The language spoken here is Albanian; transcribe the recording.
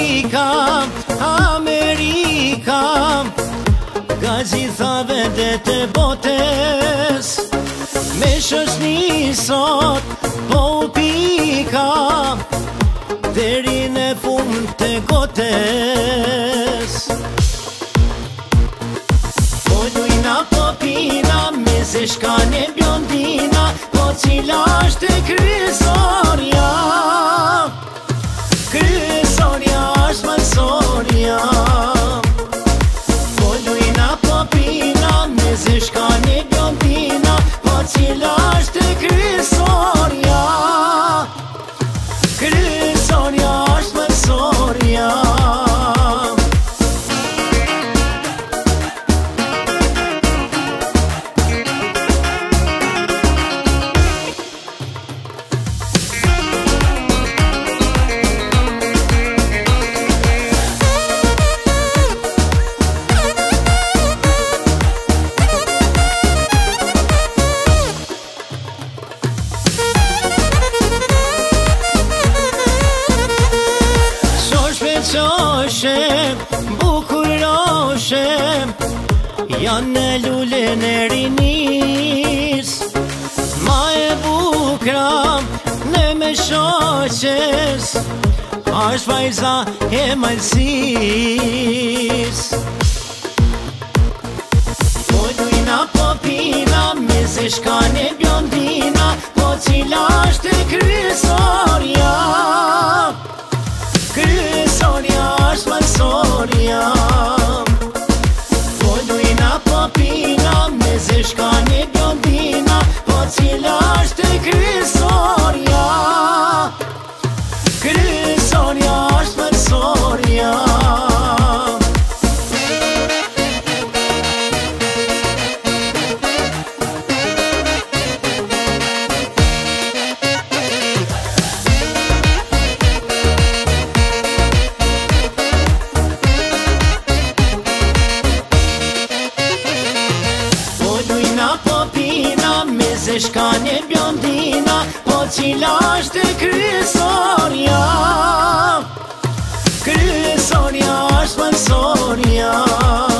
Amerika, Amerika, gazita vendet e botes, me shoshni sot po u pika, deri në fund të gotes. Po lujna po pina, me se shkane bjondina, po cila është kryesorja, kryesorja është mësorja. Po lujna po pina, me se shkane bjondina, po cila është kryesorja, kryesorja është mësorja. Qoshem, bukuroshem, janë në lullën e rinis, ma e bukram në me shoqes, është vajza e malsis. Po lujna po pina, me se shkane bjondina, po cila është kryesorja, kryesorja është mësorja. Po lujna po pina, me se shkane bjondina, po cila është kryesorja, kryesorja është mësorja. Se shkane bjondina, po cila është kryesorja, kryesorja është mësorja.